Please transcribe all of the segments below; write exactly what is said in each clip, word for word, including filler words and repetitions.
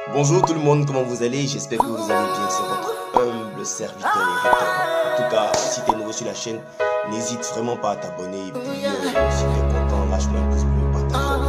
Bonjour tout le monde, comment vous allez? J'espère que vous allez bien, c'est votre humble serviteur Eric. En tout cas, si tu es nouveau sur la chaîne, n'hésite vraiment pas à t'abonner. Et puis, euh, si tu es content, lâche-moi un pouce bleu, partage.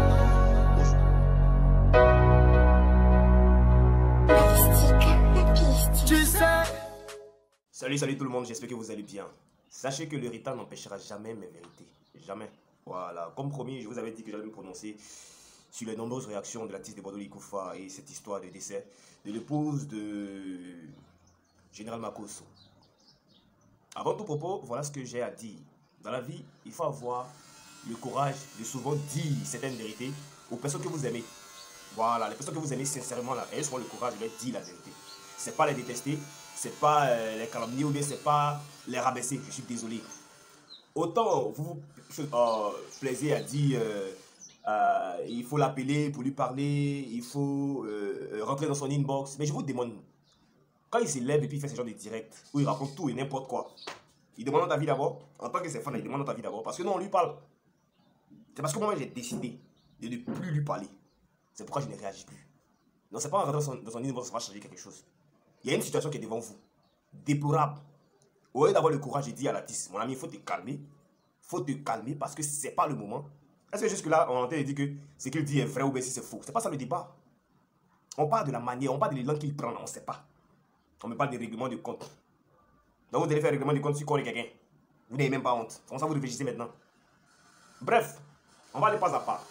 Salut, salut tout le monde, j'espère que vous allez bien. Sachez que le Rita n'empêchera jamais mes vérités. Jamais. Voilà, comme promis, je vous avais dit que j'allais me prononcer sur les nombreuses réactions de l'artiste de Bordeaux Likoufa et cette histoire de décès de l'épouse de Général Makosso. Avant tout propos, voilà ce que j'ai à dire. Dans la vie, il faut avoir le courage de souvent dire certaines vérités aux personnes que vous aimez. Voilà, les personnes que vous aimez sincèrement, là, elles auront le courage de leur dire la vérité. C'est pas les détester, c'est pas euh, les calomnier ou bien c'est pas les rabaisser, je suis désolé. Autant vous vous euh, plaisez à dire euh, euh, il faut l'appeler pour lui parler, il faut euh, rentrer dans son inbox, mais je vous demande, quand il s'élève et puis il fait ce genre de direct, où il raconte tout et n'importe quoi, il demande ta vie d'abord, en tant que ses fans, il demande ta vie d'abord, parce que non, on lui parle. C'est parce que moi j'ai décidé de ne plus lui parler. C'est pourquoi je ne réagis plus. Non, c'est pas en rentrant dans son, dans son inbox, ça va changer quelque chose. Il y a une situation qui est devant vous, déplorable. Au lieu d'avoir le courage de dire à l'artiste, mon ami, il faut te calmer. Il faut te calmer parce que c'est pas le moment. Est-ce que jusque-là, on entend dire que ce qu'il dit est vrai ou bien si c'est faux? C'est pas ça le débat. On parle de la manière, on parle de l'élan qu'il prend, on ne sait pas. On me parle des règlements de compte. Donc vous allez faire un règlement de compte sur quoi quelqu'un. Vous n'avez même pas honte. Comment ça vous réfléchissez maintenant? Bref, on va aller pas à pas.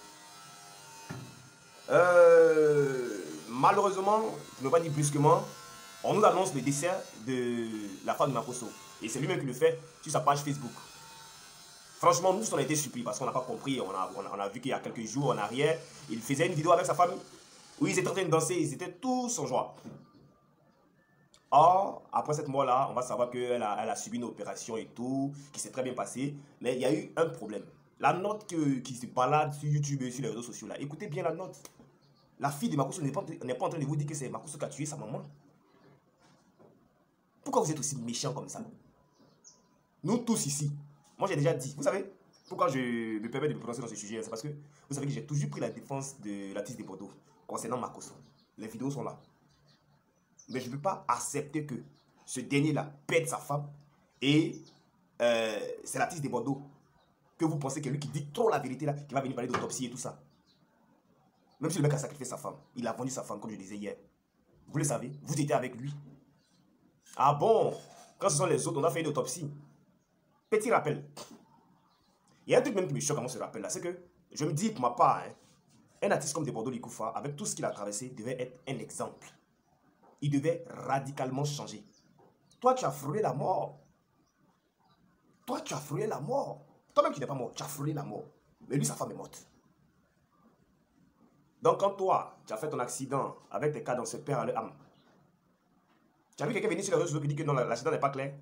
Euh, malheureusement, je ne veux pas dire brusquement, on nous annonce le décès de la femme de Makosso. Et c'est lui-même qui le fait sur sa page Facebook. Franchement, nous, on a été surpris parce qu'on n'a pas compris. On a, on a, on a vu qu'il y a quelques jours en arrière, il faisait une vidéo avec sa famille où ils étaient en train de danser, ils étaient tous en joie. Or, après cette mort-là, on va savoir qu'elle a, elle a subi une opération et tout, qui s'est très bien passée. Mais il y a eu un problème. La note que, qui se balade sur YouTube et sur les réseaux sociaux, là, écoutez bien la note. La fille de Makosso n'est pas, pas en train de vous dire que c'est Makosso qui a tué sa maman. Pourquoi vous êtes aussi méchants comme ça? Nous tous ici, moi j'ai déjà dit, vous savez, pourquoi je me permets de me prononcer dans ce sujet, c'est parce que vous savez que j'ai toujours pris la défense de l'artiste de Bordeaux concernant Makosso. Les vidéos sont là. Mais je ne peux pas accepter que ce dernier-là pète sa femme et euh, c'est l'artiste de Bordeaux que vous pensez que lui qui dit trop la vérité là, qui va venir parler d'autopsie et tout ça. Même si le mec a sacrifié sa femme, il a vendu sa femme comme je disais hier. Vous le savez, vous étiez avec lui. Ah bon? Quand ce sont les autres, on a fait une autopsie. Petit rappel. Il y a un truc même qui me choque à moi ce rappel là, c'est que je me dis pour ma part, hein, un artiste comme de Bordeaux Likoufa, avec tout ce qu'il a traversé, devait être un exemple. Il devait radicalement changer. Toi, tu as frôlé la mort. Toi, tu as frôlé la mort. Toi-même qui n'es pas mort, tu as frôlé la mort. Mais lui, sa femme est morte. Donc quand toi, tu as fait ton accident avec tes cas dans ce père à l'âme, tu as vu quelqu'un venir sur les réseaux sociaux qui dit que non, l'accident n'est pas clair.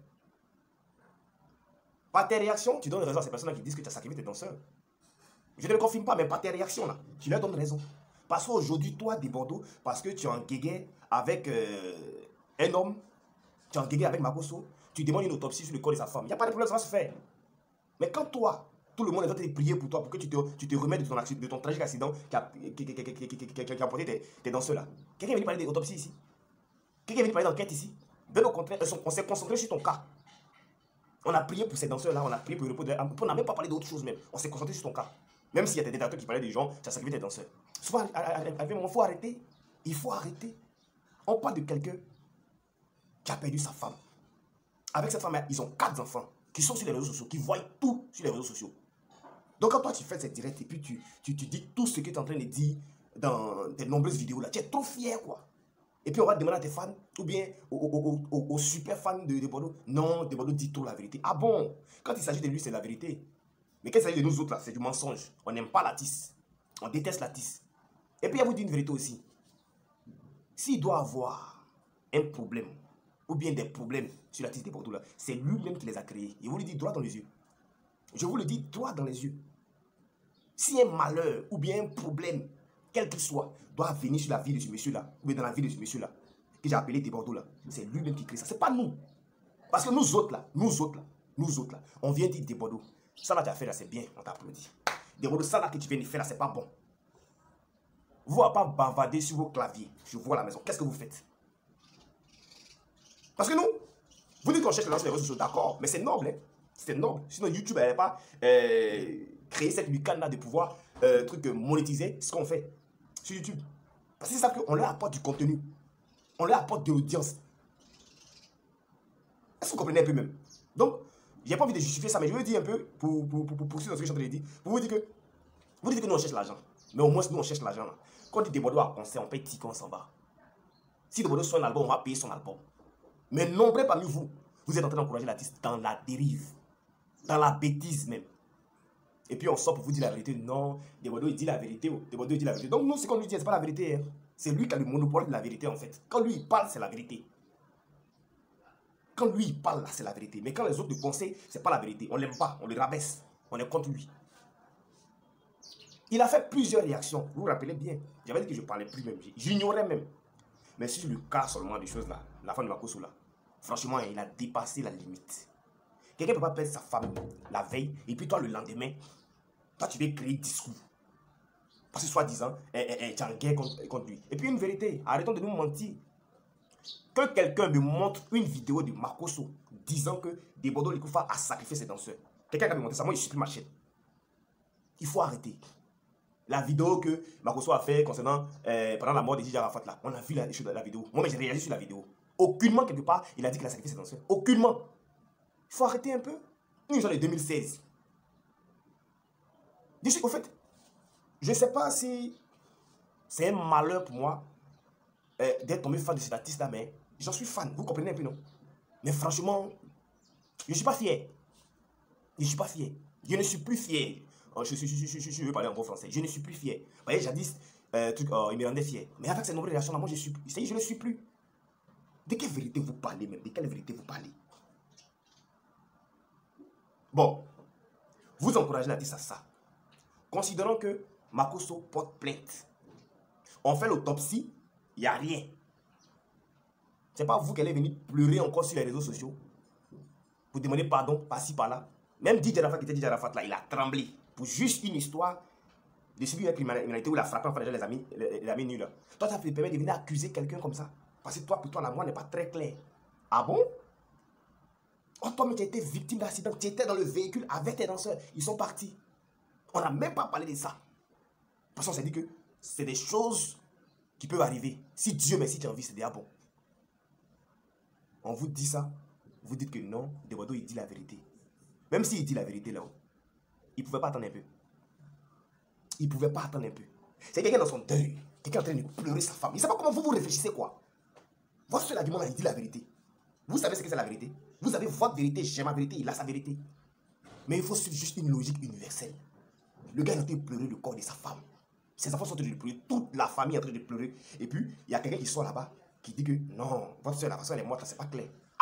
Par tes réactions, tu donnes raison à ces personnes qui disent que tu as sacrifié tes danseurs. Je ne le confirme pas, mais par tes réactions, là, tu leur donnes raison. Parce qu'aujourd'hui, toi, de Bordeaux, parce que tu es en guégué avec euh, un homme, tu es en guégué avec Makosso, tu demandes une autopsie sur le corps de sa femme. Il n'y a pas de problème, ça va se faire. Mais quand toi, tout le monde est en train de prier pour toi, pour que tu te, tu te remettes de ton, de ton tragique accident qui a, qui, qui, qui, qui, qui, qui, qui a emporté tes, tes danseurs là, quelqu'un est venu parler d'autopsie ici? Quelqu'un est venu parler d'enquête ici? Bien au contraire, on s'est concentré sur ton cas. On a prié pour ces danseurs-là, on a prié pour le repos de l'âme. On n'a même pas parlé d'autre chose même. On s'est concentré sur ton cas. Même s'il y a des détracteurs qui parlaient des gens, ça sacrifie tes danseurs. Souvent, il faut arrêter. Il faut arrêter. On parle de quelqu'un qui a perdu sa femme. Avec cette femme, ils ont quatre enfants qui sont sur les réseaux sociaux, qui voient tout sur les réseaux sociaux. Donc quand toi tu fais cette directe et puis tu, tu, tu dis tout ce que tu es en train de dire dans tes nombreuses vidéos là, tu es trop fier quoi. Et puis on va te demander à tes fans, ou bien aux, aux, aux, aux super fans de, de Bordeaux, non, de Bordeaux dit trop la vérité. Ah bon? Quand il s'agit de lui, c'est la vérité. Mais quand il s'agit de nous autres là, c'est du mensonge. On n'aime pas l'artiste. On déteste l'artiste. Et puis il vous dit une vérité aussi. S'il doit avoir un problème, ou bien des problèmes sur l'artiste de Bordeaux là, c'est lui-même qui les a créés. Il vous le dit droit dans les yeux. Je vous le dis droit dans les yeux. Si un malheur ou bien un problème, quel qu'il soit, doit venir sur la vie de ce monsieur-là, ou bien dans la vie de ce monsieur-là, que j'ai appelé de Bordeaux là, c'est lui-même qui crée ça. C'est pas nous. Parce que nous autres là, nous autres là, nous autres là, on vient dire de Bordeaux. Ça là tu as fait là, c'est bien, on t'applaudit. De Bordeaux, ça là que tu viens de faire là, c'est pas bon. vous n'avez pas bavardé sur vos claviers. Je vois à la maison. Qu'est-ce que vous faites? Parce que nous, vous dites qu'on cherche l'argent sur les réseaux sociaux, d'accord, mais c'est noble, hein? C'est noble. Sinon, YouTube n'avait pas euh, créé cette lucane-là de pouvoir euh, truc, euh, monétiser ce qu'on fait sur YouTube. Parce qu'ils savent qu'on leur apporte du contenu. On leur apporte de l'audience. Est-ce que vous comprenez un peu même? Donc, j'ai pas envie de justifier ça, mais je veux dire un peu, pour, pour, pour, pour poursuivre ce que je suis en train de dire, pour vous dire que, vous dites que nous on cherche l'argent. Mais au moins, nous on cherche l'argent. Quand on dit Desbordeaux a concert, on paye Tico, on s'en va. Si Desbordeaux sort un album, on va payer son album. Mais nombreux parmi vous, vous êtes en train d'encourager l'artiste dans la dérive, dans la bêtise même. Et puis on sort pour vous dire la vérité. Non, Desbordeaux il dit la vérité. Desbordeaux il dit la vérité. Donc nous, ce qu'on lui dit, c'est pas la vérité. Hein. C'est lui qui a le monopole de la vérité en fait. Quand lui il parle, c'est la vérité. Quand lui il parle, là, c'est la vérité. Mais quand les autres le conseillent, c'est pas la vérité. On l'aime pas, on le rabaisse. On est contre lui. Il a fait plusieurs réactions. Vous vous rappelez bien. J'avais dit que je parlais plus même. J'ignorais même. Mais si je le cas seulement des choses là, la femme de Makosso là, franchement, il a dépassé la limite. Quelqu'un ne peut pas perdre sa femme la veille, et puis toi le lendemain, toi tu veux créer discours. Parce que soi-disant, tu es en guerre contre, contre lui. Et puis une vérité, arrêtons de nous mentir. Que quelqu'un me montre une vidéo de Makosso disant que Desbordeaux Likoufa a sacrifié ses danseurs. Quelqu'un qui a me montré ça, moi je supprime ma chaîne. Il faut arrêter. La vidéo que Makosso a fait concernant, euh, pendant la mort de Didier Arafat là, on a vu la, la vidéo. Moi j'ai réagi sur la vidéo. Aucunement quelque part, il a dit qu'il a sacrifié ses danseurs. Aucunement. Il faut arrêter un peu. Nous sommes en deux mille seize. Je suis, au fait, je ne sais pas si c'est un malheur pour moi euh, d'être tombé fan de cet artiste-là, mais j'en suis fan. Vous comprenez un peu, non? Mais franchement, je ne suis pas fier. Je ne suis pas fier. Je ne suis plus fier. Oh, je, je, je, je, je, je veux parler en bon français. Je ne suis plus fier. Vous voyez, jadis, euh, truc, oh, il me rendait fier. Mais avec ces nombreuses réactions-là, moi, je, suis, je ne suis plus. De quelle vérité vous parlez même? De quelle vérité vous parlez? Bon, vous encouragez l'artiste à ça. Considérons que Makosso porte plainte. On fait l'autopsie, il n'y a rien. Ce n'est pas vous qui allez venir pleurer encore sur les réseaux sociaux pour demander pardon par-ci, par-là. Même Didier Arafat qui était Didier Arafat là, il a tremblé pour juste une histoire de subir une criminalité où il a frappé enfin déjà les amis, les, les amis nuls. Toi, ça te permet de venir accuser quelqu'un comme ça. Parce que toi, pour toi, la moi n'est pas très claire. Ah bon? Oh, toi, mais tu as été victime d'accident. Tu étais dans le véhicule avec tes danseurs. Ils sont partis. On n'a même pas parlé de ça. Parce qu'on s'est dit que c'est des choses qui peuvent arriver. Si Dieu merci, tu as envie, c'est déjà bon. On vous dit ça. Vous dites que non, Desbordeaux, il dit la vérité. Même s'il dit la vérité là-haut, il ne pouvait pas attendre un peu. Il ne pouvait pas attendre un peu. C'est quelqu'un dans son deuil. Quelqu'un en train de pleurer sa femme. Il ne sait pas comment vous vous réfléchissez quoi. Votre seul argument, il dit la vérité. Vous savez ce que c'est la vérité? Vous avez votre vérité, j'ai ma vérité, il a sa vérité. Mais il faut suivre juste une logique universelle. Le gars est en train de pleurer le corps de sa femme. Ses enfants sont en train de pleurer, toute la famille est en train de pleurer. Et puis, il y a quelqu'un qui sort là-bas, qui dit que non, votre soeur, la façon elle est morte, c'est pas clair. Ah!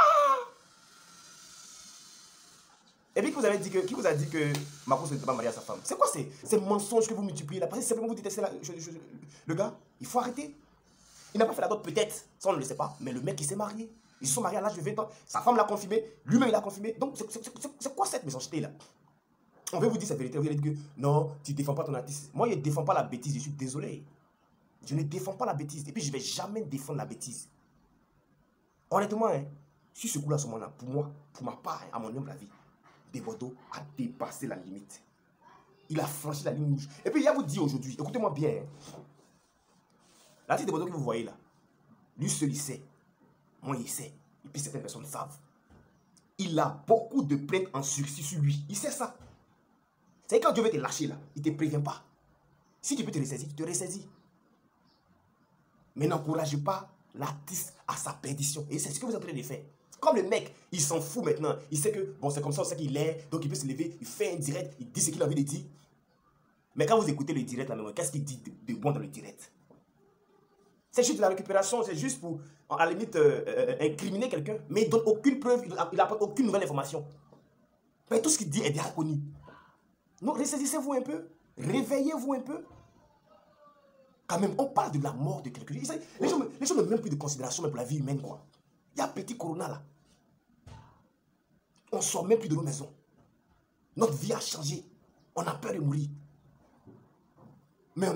Et puis, qui vous, avez dit que, qui vous a dit que Makosso n'était pas marié à sa femme? C'est quoi ces, ces mensonges que vous multipliez là? Parce que simplement vous détestez la, je, je, le gars. Il faut arrêter. Il n'a pas fait la dot peut-être, ça on ne le sait pas, mais le mec il s'est marié. Ils se sont mariés à l'âge de vingt ans. Sa femme l'a confirmé, lui-même il l'a confirmé. Donc c'est quoi cette méchanceté là? On veut vous dire cette vérité, vous allez dire que non, tu ne défends pas ton artiste. Moi je ne défends pas la bêtise, je suis désolé. Je ne défends pas la bêtise. Et puis je ne vais jamais défendre la bêtise. Honnêtement, hein, sur ce coup-là, ce moment-là, pour moi, pour ma part, à mon humble avis, Desbordeaux a dépassé la limite. Il a franchi la ligne rouge. Et puis il y a vous dit aujourd'hui, écoutez-moi bien, hein, l'artiste Desbordeaux que vous voyez là, lui seul il sait. Moi il sait. Et puis certaines personnes savent. Il a beaucoup de plaintes en sursis sur lui. Il sait ça. C'est quand Dieu veut te lâcher là, il ne te prévient pas. Si tu peux te ressaisir, tu te ressaisis. Mais n'encouragez pas l'artiste à sa perdition. Et c'est ce que vous êtes en train de faire. Comme le mec, il s'en fout maintenant. Il sait que bon, c'est comme ça, on sait qu'il est. Donc il peut se lever, il fait un direct, il dit ce qu'il a envie de dire. Mais quand vous écoutez le direct là, qu'est-ce qu'il dit de, de bon dans le direct? C'est juste de la récupération, c'est juste pour, à la limite, euh, euh, incriminer quelqu'un. Mais il ne donne aucune preuve, il n'apporte aucune nouvelle information. Mais tout ce qu'il dit est déjà connu. Donc ressaisissez-vous un peu, réveillez-vous un peu. Quand même, on parle de la mort de quelqu'un. Les gens, les gens n'ont même plus de considération même pour la vie humaine, quoi. Il y a petit corona là. On ne sort même plus de nos maisons. Notre vie a changé. On a peur de mourir. Mais on est là,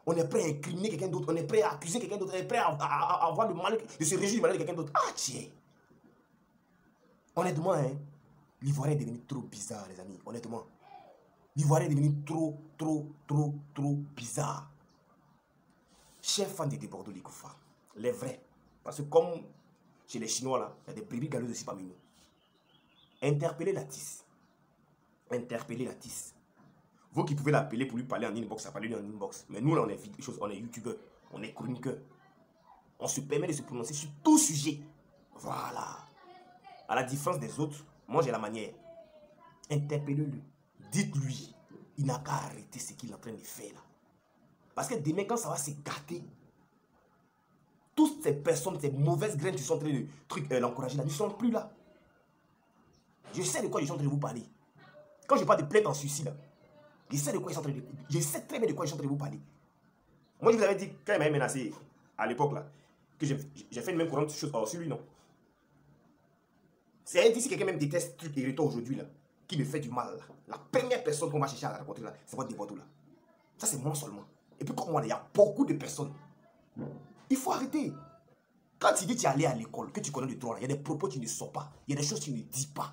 On est prêt à incriminer quelqu'un d'autre. On est prêt à accuser quelqu'un d'autre. On est prêt à, à, à, à avoir le mal, de se réjouir du malheur de quelqu'un d'autre. Ah, tiens. Honnêtement, hein, l'Ivoirien est devenu trop bizarre, les amis. Honnêtement. L'Ivoirien est devenu trop, trop, trop, trop bizarre. Chers fans de Bordeaux Likoufa, les vrais. Parce que comme chez les Chinois, là, il y a des brebis galeuses aussi parmi nous. Interpellez l'artiste. Interpellez l'artiste. Vous qui pouvez l'appeler pour lui parler en inbox, ça parle lui en inbox. Mais nous, là, on est, on est youtubeurs, on est chroniqueurs. On se permet de se prononcer sur tout sujet. Voilà. À la différence des autres, moi, j'ai la manière. Interpellez-le. Dites-lui, il n'a qu'à arrêter ce qu'il est en train de faire là. Parce que demain, quand ça va se gâter, toutes ces personnes, ces mauvaises graines qui sont en train de truc, euh, l'encourager là, ne sont plus là. Je sais de quoi ils sont en train de vous parler. Quand je parle de plainte en suicide là, je sais de quoi ils sont en train de Je sais très bien de quoi ils sont en train de vous parler. Moi, je vous avais dit, quand il m'avait menacé à l'époque là, que j'ai fait une même courante chose oh, sur lui, non. C'est dit si quelqu'un même déteste truc et aujourd'hui là, qui me fait du mal là. La première personne qu'on va chercher à rencontrer là, c'est votre Bordeaux là. Ça, c'est moi seulement. Et puis comme moi, il y a beaucoup de personnes. Il faut arrêter. Quand tu dis que tu es allé à l'école, que tu connais le droit, il y a des propos que tu ne sors pas. Il y a des choses que tu ne dis pas.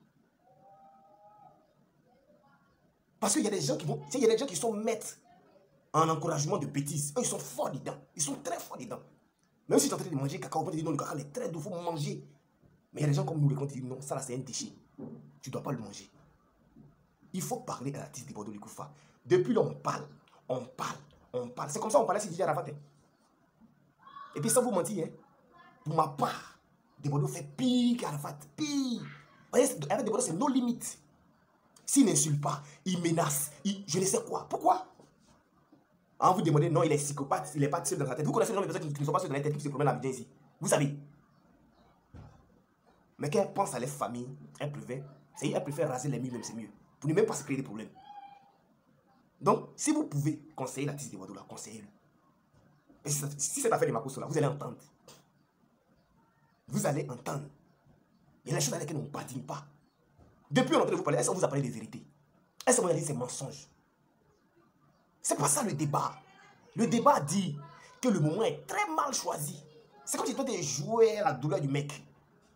Parce qu'il y a des gens qui vont, il y a des gens qui sont maîtres en encouragement de bêtises. Eux, ils sont forts dedans. Ils sont très forts dedans. Même si tu es en train de manger cacao, on va te dire non, le cacao est très doux, il faut manger. Mais il y a des gens comme nous, qui disent non, ça là c'est un déchet. Tu ne dois pas le manger. Il faut parler à l'artiste de Bordeaux Likoufa. Depuis là, on parle, on parle, on parle. C'est comme ça qu'on parlait si Didier Arafat. Hein. Et puis sans vous mentir, hein, pour ma part, de Bordeaux fait pire qu'Arafat. Pire. Avec de Bordeaux, c'est nos limites. S'il n'insulte pas, il menace, il, je ne sais quoi. Pourquoi? En vous demandez, non, il est psychopathe, il n'est pas seul dans sa tête. Vous connaissez le nombre de personnes qui ne sont pas seules dans la tête, qui se promènent à Abidjan ici. Vous savez. Mais quand elle pense à les familles, elle préfère, elle préfère raser les murs, même c'est mieux. Pour ne même pas se créer des problèmes. Donc, si vous pouvez conseiller l'artiste de Bordeaux là, conseillez-le. Et si, si cette affaire de Makosso là, vous allez entendre. Vous allez entendre. Il y a des choses dans lesquelles on ne badine pas. Depuis on est en train de vous parler, est-ce qu'on vous a parlé de vérité? Est-ce qu'on vous a dit ces mensonges? C'est pas ça le débat. Le débat dit que le moment est très mal choisi. C'est comme si toi tu jouais à la douleur du mec.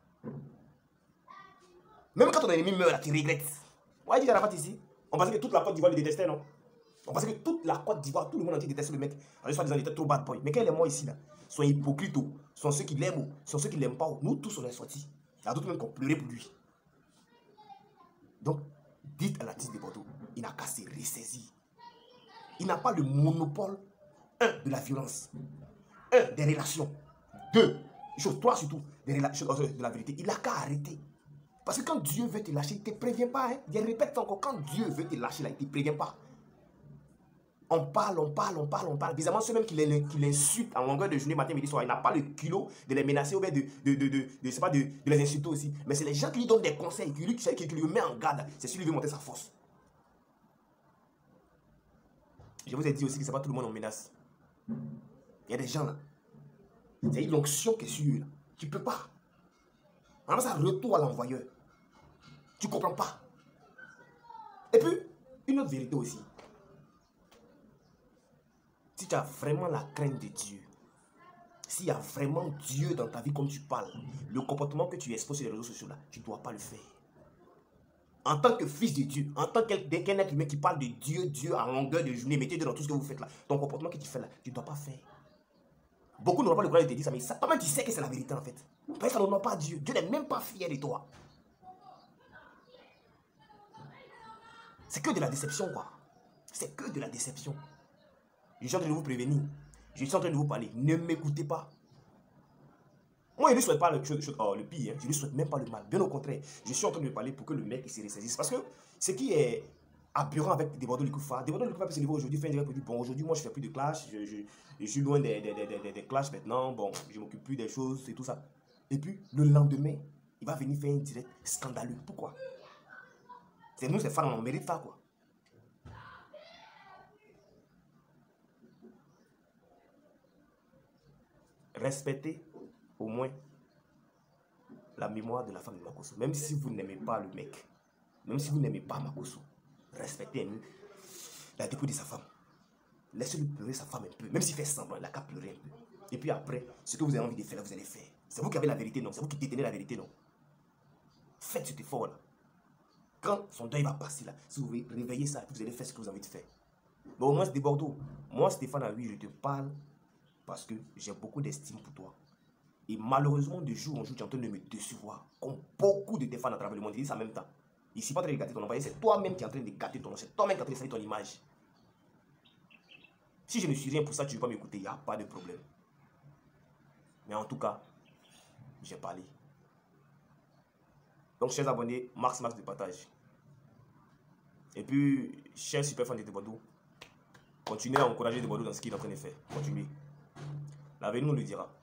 Même quand ton ennemi meurt, là, tu regrettes. Ouais, dit Arafat ici. On pensait que toute la Côte d'Ivoire le détestait, non? On pensait que toute la Côte d'Ivoire, tout le monde entier détestait le mec. En soit disant, il était trop bad boy. Mais quand il est mort ici, là, sont hypocrites, sont ceux qui l'aiment, sont ceux qui l'aiment pas. Nous tous, on est sortis. Il y a d'autres même qui ont pleuré pour lui. Donc, dites à l'artiste de Bordeaux, il n'a qu'à se ressaisir. Il n'a pas le monopole, un, de la violence, un, des relations, deux, chose, toi surtout, des relations, de la vérité. Il n'a qu'à arrêter. Parce que quand Dieu veut te lâcher, il ne te prévient pas. Hein. Je répète encore, quand Dieu veut te lâcher, là, il ne te prévient pas. On parle, on parle, on parle, on parle. Bizarrement, ceux même qui l'insultent en longueur de journée, matin, midi, soir, il n'a pas le culot de les menacer ou bien de, de, de, de, de, de, pas, de, de les insulter aussi. Mais c'est les gens qui lui donnent des conseils, qui lui, qui, qui lui met en garde. C'est celui qui veut monter sa force. Je vous ai dit aussi que ce n'est pas tout le monde en menace. Il y a des gens là. C'est une onction qui est sur eux là. Tu ne peux pas. Alors ça retourne à l'envoyeur. Tu ne comprends pas. Et puis, une autre vérité aussi. Si tu as vraiment la crainte de Dieu, s'il y a vraiment Dieu dans ta vie comme tu parles, le comportement que tu exposes sur les réseaux sociaux là, tu ne dois pas le faire. En tant que fils de Dieu, en tant qu'un être humain qui parle de Dieu, Dieu en longueur de journée, mettez Dieu dans tout ce que vous faites là, ton comportement que tu fais là, tu ne dois pas faire. Beaucoup n'auront pas le courage de te dire ça, mais ça, toi-même tu sais que c'est la vérité en fait. Parce que ça n'honore pas Dieu. Dieu n'est même pas fier de toi. C'est que de la déception quoi. C'est que de la déception. Je suis en train de vous prévenir. Je suis en train de vous parler. Ne m'écoutez pas. Moi, je ne lui souhaite pas le, oh, le pire. Hein. Je ne lui souhaite même pas le mal. Bien au contraire. Je suis en train de lui parler pour que le mec se ressaisisse. Parce que ce qui est aberrant avec des Bordeaux Likoufa, des Bordeaux Likoufa peut se lever aujourd'hui, faire un direct pour dire bon, aujourd'hui, moi, je ne fais plus de clash. Je, je, je suis loin des, des, des, des, des clashs maintenant. Bon, je ne m'occupe plus des choses et tout ça. Et puis, le lendemain, il va venir faire un direct scandaleux. Pourquoi? C'est nous, ces femmes, on mérite ça, quoi. Respectez au moins la mémoire de la femme de Makosso. Même si vous n'aimez pas le mec, même si vous n'aimez pas Makosso, respectez la dépôt de sa femme. Laissez-le pleurer sa femme un peu. Même s'il fait semblant, il n'a qu'à pleurer un peu. Et puis après, ce que vous avez envie de faire, vous allez faire. C'est vous qui avez la vérité, non? C'est vous qui détenez la vérité, non? Faites cet effort-là. Quand son deuil va passer, là, si vous réveillez ça, vous allez faire ce que vous avez envie de faire. Mais au moins, c'est des Bordeaux. Moi, Stéphane, à lui, je te parle parce que j'ai beaucoup d'estime pour toi. Et malheureusement, de jour en jour, tu es en train de me décevoir. Comme beaucoup de tes fans à travers le monde. Ils disent ça en même temps. Ici, pas en train de gâter ton envoyé, c'est toi-même qui es en train de gâter ton nom. C'est toi-même qui es en train de salir ton image. Si je ne suis rien pour ça, tu ne veux pas m'écouter, il n'y a pas de problème. Mais en tout cas, j'ai parlé. Donc, chers abonnés, max max de partage. Et puis, chers super fans de Tebodou, continuez à encourager Tebodou dans ce qu'il est en train de faire. Continuez. L'avenir nous le dira.